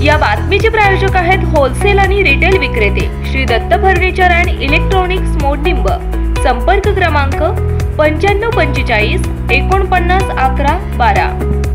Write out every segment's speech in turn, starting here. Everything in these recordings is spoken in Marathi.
या बातमीचे प्रायोजक आहेत होलसेल आणि रिटेल विक्रेते Shri Datt furniture and electronics Modnimb. संपर्क क्रमांक 9545 49 11 12।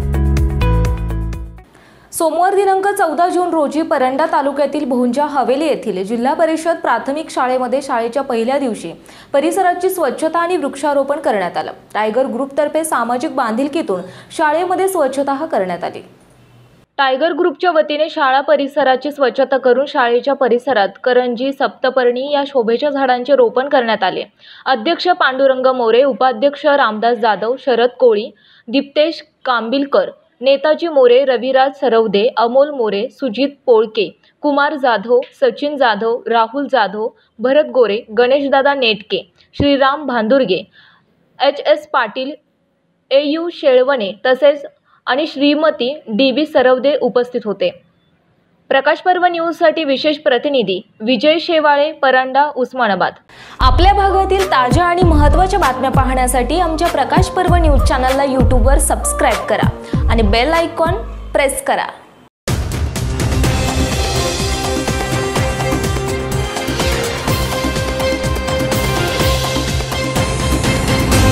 सोमवार दिनांक 14 जून रोजी परंडा तालुक्यातील भोंजा हवेली येथील जिल्हा परिषद प्राथमिक शाळेमध्ये शाळेच्या पहिल्या दिवशी परिसराची स्वच्छता आणि वृक्षारोपण करण्यात आलं। टायगर ग्रुपतर्फे सामाजिक बांधिलकीतून शाळेमध्ये स्वच्छता करण्यात आली। टायगर ग्रुपच्या वतीने शाळा परिसराची स्वच्छता करून शाळेच्या परिसरात करंजी, सप्तपर्णी या शोभेच्या झाडांचे रोपण करण्यात आले। अध्यक्ष पांडुरंग मोरे, उपाध्यक्ष रामदास जाधव, शरद कोळी, दीप्तेश कांबिलकर, नेताजी मोरे, रविराज सरवदे, अमोल मोरे, सुजित पोळके, कुमार जाधव, सचिन जाधव, राहुल जाधव, भरत गोरे, गणेशदादा नेटके, श्रीराम भांदुर्गे, HS पाटील, AU शेळवणे तसेच आणि श्रीमती DB सरवदे उपस्थित होते। प्रकाश पर्व न्यूजसाठी विशेष प्रतिनिधी विजय शेवाळे, परंडा, उस्मानाबाद। आपल्या भागातील ताज्या आणि महत्त्वाच्या बातम्या पाहण्यासाठी आमच्या प्रकाश पर्व न्यूज चॅनलला यूट्यूबवर सबस्क्राइब करा आणि बेल आयकॉन प्रेस करा।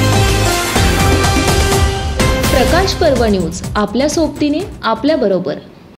प्रकाश पर्व न्यूज, आपल्या सोबतीने आपल्या बरोबर।